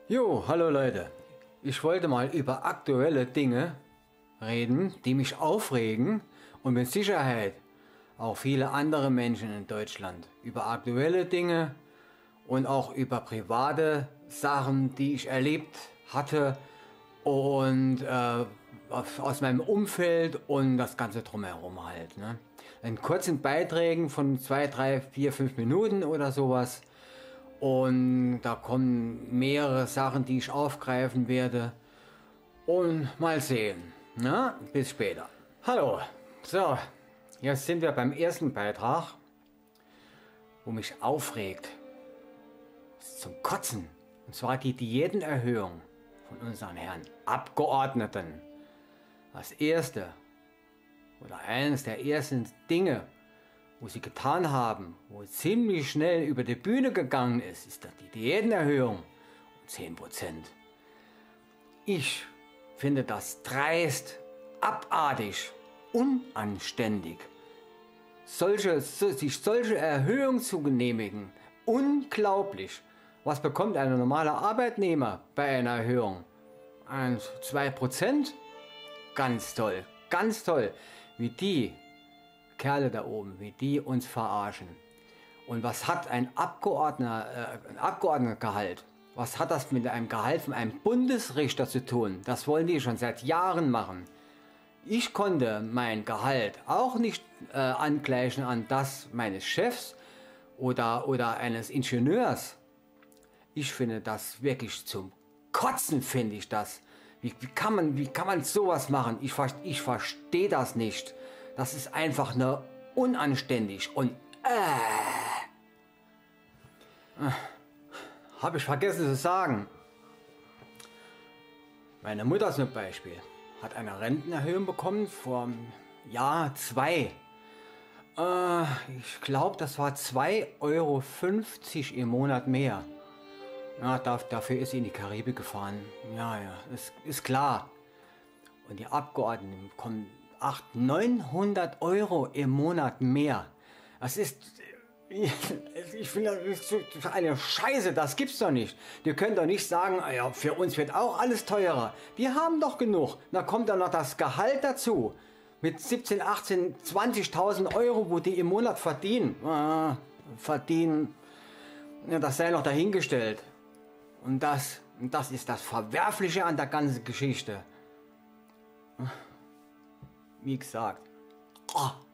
Jo, hallo Leute. Ich wollte mal über aktuelle Dinge reden, die mich aufregen und mit Sicherheit auch viele andere Menschen in Deutschland. Über aktuelle Dinge und auch über private Sachen, die ich erlebt hatte und aus meinem Umfeld und das Ganze drumherum halt. Ne? In kurzen Beiträgen von 2, 3, 4, 5 Minuten oder sowas. Und da kommen mehrere Sachen, die ich aufgreifen werde. Und mal sehen. Na, bis später. Hallo. So, jetzt sind wir beim ersten Beitrag, wo mich aufregt. Das ist zum Kotzen. Und zwar die Diätenerhöhung von unseren Herren Abgeordneten. Das erste oder eines der ersten Dinge, wo sie getan haben, wo ziemlich schnell über die Bühne gegangen ist, ist die Diätenerhöhung um 10%. Ich finde das dreist, abartig, unanständig, sich solche Erhöhungen zu genehmigen. Unglaublich. Was bekommt ein normaler Arbeitnehmer bei einer Erhöhung? 2%? Ganz toll, ganz toll, wie die Kerle da oben, wie die uns verarschen. Und was hat ein Abgeordnetengehalt? Was hat das mit einem Gehalt von einem Bundesrichter zu tun? Das wollen die schon seit Jahren machen. Ich konnte mein Gehalt auch nicht angleichen an das meines Chefs oder eines Ingenieurs. Ich finde das wirklich zum Kotzen, finde ich das. Wie kann man sowas machen? Ich verstehe das nicht. Das ist einfach nur unanständig und habe ich vergessen zu sagen. Meine Mutter zum Beispiel hat eine Rentenerhöhung bekommen vor Jahr 2. Ich glaube, das war 2,50 € im Monat mehr. Ja, dafür ist sie in die Karibik gefahren. Ja, ist klar. Und die Abgeordneten bekommen 800, 900 € im Monat mehr. Das ist, ich finde, das ist eine Scheiße, das gibt's doch nicht. Die können doch nicht sagen, ja, für uns wird auch alles teurer. Die haben doch genug. Da kommt dann noch das Gehalt dazu. Mit 17, 18, 20.000 €, wo die im Monat verdienen. Ja, das sei noch dahingestellt. Und das ist das Verwerfliche an der ganzen Geschichte. Wie gesagt. Oh.